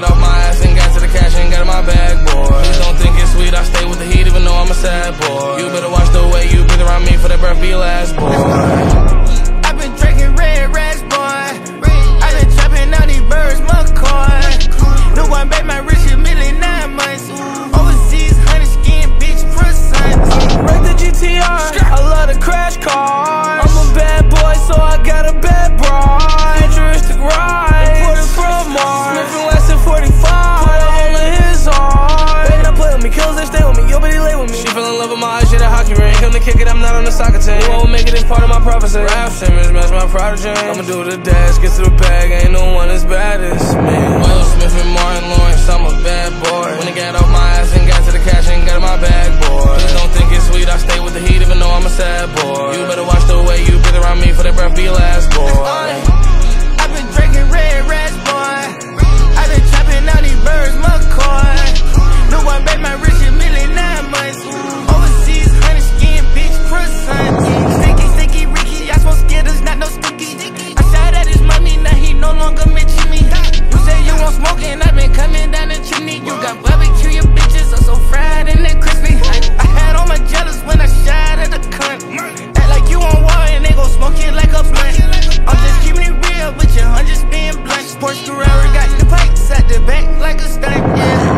got off my ass and got to the cash and got in my bag, boy. Please don't think it's sweet, I stay with the heat even though I'm a sad boy. You better watch the way you breathe around me for that breath be your last, boy. I've been drinking red rats, boy. I've been trapping out these birds, McCoy. No one bet my rich a million 9 months. Overseas, honey skin, bitch, croissant. Wreck the GTR, I love the crash cars. I'm a bad boy, so I got a bad broad. Futuristic ride, imported from Mars. Smith and Wesson 45, put a hole in his heart. They not play with me, kills they stay with me, yo, but he lay with me. She fell in love with my eyes, she had a hockey ring. Come to kick it, I'm not on the soccer team. You won't make it, it's part of my prophecy. Ralph Simmons, match my prodigy. I'ma do the dash, get to the bag, ain't no one as bad as me. Will Smith and Martin Lawrence, I'm a bad boy. When I got off my ass and got to the cash and got in my bag, boy. Please don't think it's sweet, I stay with the heat even though I'm a sad boy. You better watch the way you breathe around me for that breath be your last, boy. I've been drinking red rats, boy. I've been trapping out these birds, McCoy. No one bet my rich a million 9 months. Overseas, honey skin, bitch, croissant. Sticky, sticky, Ricky, I smoke Skittles, not no sticky. I shot at his money, now he no longer mention me. You say you want smoking, I've been coming down the chimney. You got barbecue, your bitches are so fried and they crispy. I had all my jealous when I shot at the cunt. Act like you on wall and they gon' smoke it like a blunt. I'm just keeping it real, but your hundreds being blunt. Porsche Carrera got the pipes at the back like a stunt, yeah.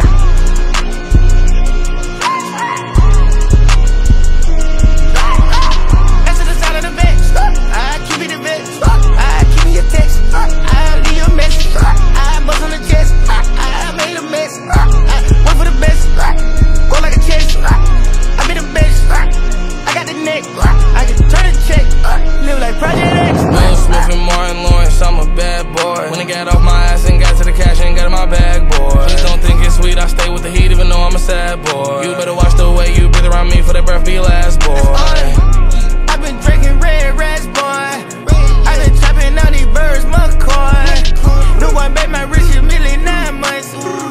That's to the side of the bench. I keep it a bitch. I keep me a text. I leave a message. I bust on the chest. I made a mess. I went for the best. Go like a chest. I be the best. I got the neck. I can turn a check. Live like Project X. Will Smith and Martin Lawrence, I'm a bad boy. When I got off my ass and got to the cash and got in my bag, boy. Please don't think it's sweet, I stay with the heat even though I'm a sad boy. You better watch the way you breathe around me for that breath be your last, boy. I've been drinking red rats, boy. I've been trapping out these birds, McCoy. No one bet my rich a million 9 months.